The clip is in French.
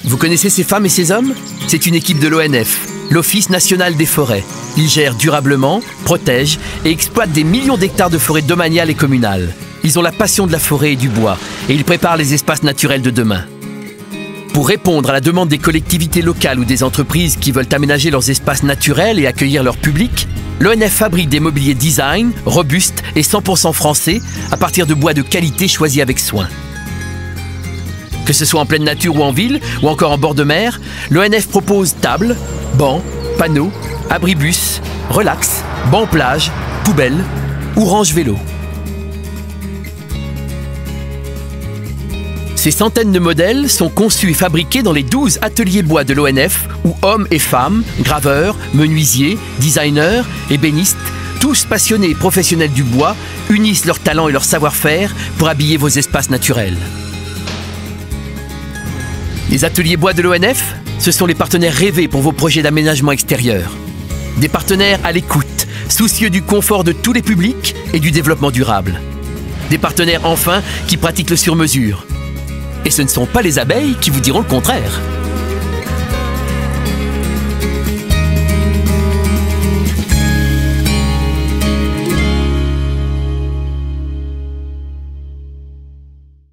Vous connaissez ces femmes et ces hommes? C'est une équipe de l'ONF, l'Office national des forêts. Ils gèrent durablement, protègent et exploitent des millions d'hectares de forêts domaniales et communales. Ils ont la passion de la forêt et du bois et ils préparent les espaces naturels de demain. Pour répondre à la demande des collectivités locales ou des entreprises qui veulent aménager leurs espaces naturels et accueillir leur public, l'ONF fabrique des mobiliers design, robustes et 100% français à partir de bois de qualité choisi avec soin. Que ce soit en pleine nature ou en ville, ou encore en bord de mer, l'ONF propose tables, bancs, panneaux, abribus, relax, bancs plage, poubelles ou range vélo. Ces centaines de modèles sont conçus et fabriqués dans les 12 ateliers bois de l'ONF où hommes et femmes, graveurs, menuisiers, designers, ébénistes, tous passionnés et professionnels du bois, unissent leurs talents et leur savoir-faire pour habiller vos espaces naturels. Les ateliers bois de l'ONF, ce sont les partenaires rêvés pour vos projets d'aménagement extérieur. Des partenaires à l'écoute, soucieux du confort de tous les publics et du développement durable. Des partenaires enfin qui pratiquent le sur-mesure. Et ce ne sont pas les abeilles qui vous diront le contraire.